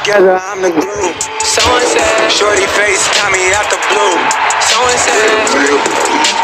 together, I'm the glue. Someone said, shorty face got me out the blue. Someone said,